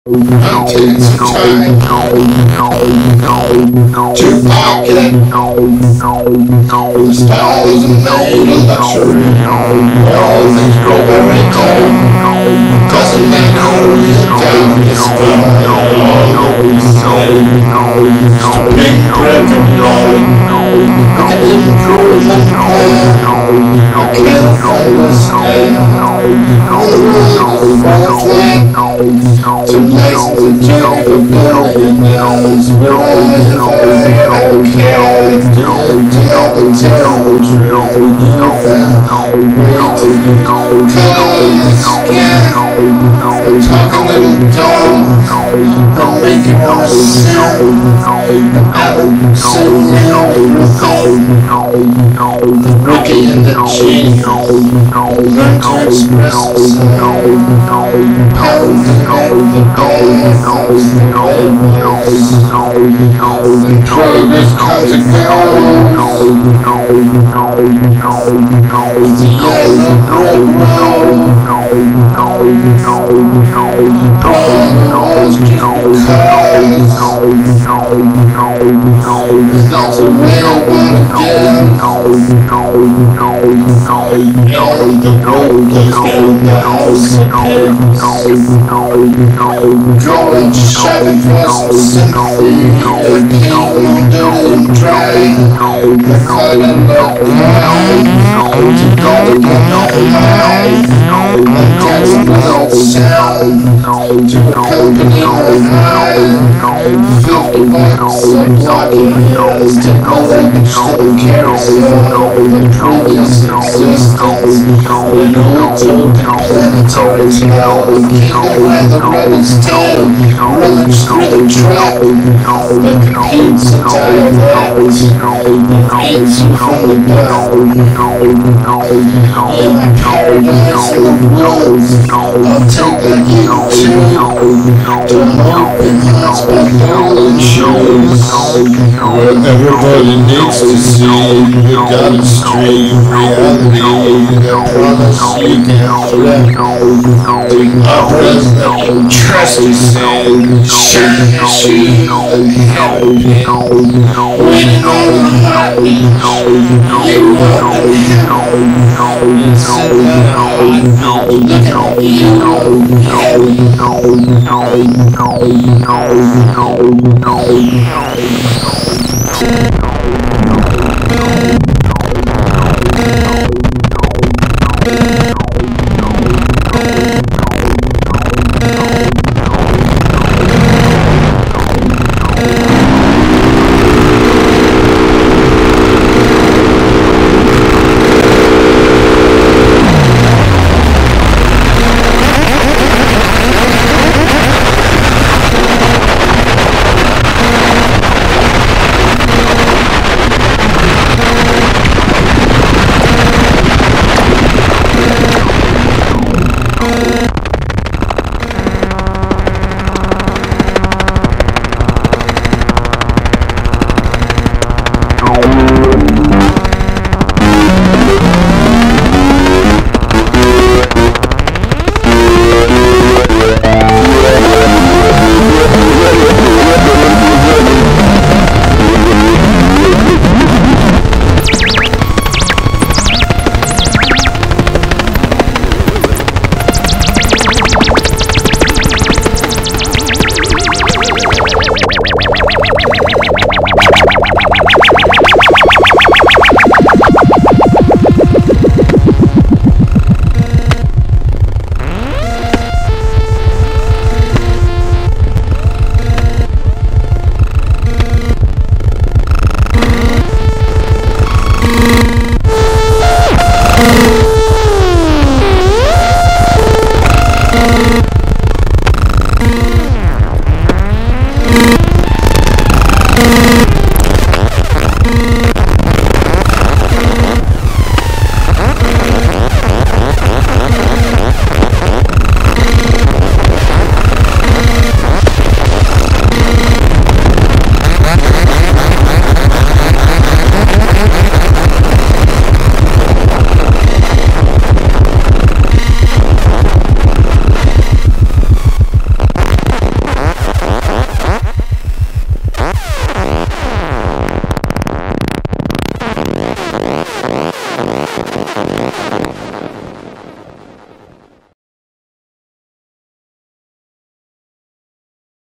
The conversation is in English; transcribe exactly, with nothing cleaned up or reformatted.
I'm taking some time to pocket. The style isn't made of luxury. All things grow very cold. Doesn't matter who is down the sky. Big breath of love. I can even draw them cold. I can't find a stay. On the road, fall flat. Two places of journey for building nails. But only if I don't care. Tell the tale the truth. You found way to go. Cause scared. Talk a little dumb. Don't make it wanna sin. I'm sitting down with the rookie and the genie. Learn to express yourself. Pound the gold, the gold, the gold, the gold. And progress comes and goes. The yellow roll, Brown keep There's lots of real one again. And the gold is in the house of pigs. Drawing shattered dress of sympathy. And came on down and dry. The cotton look high. To go get no high. And catch without sound. To accompany her high. Filthy box of blocking hills. To know that the still carousel. The previous existence. And who took the planetary tale. King by the rabbit's tail. Rummaged through the trail. But the pizza tired out. The pizza from the bell. In my paradise of wills. I'll take the eagle too. To open hearts by fallen shows. What everybody needs to see, you gotta stream reality. I promise you can't flip. I promise that you trust me, saying, shine, shield, and help me. Waiting on the heartbeat, you want to help. And sit down, look at you.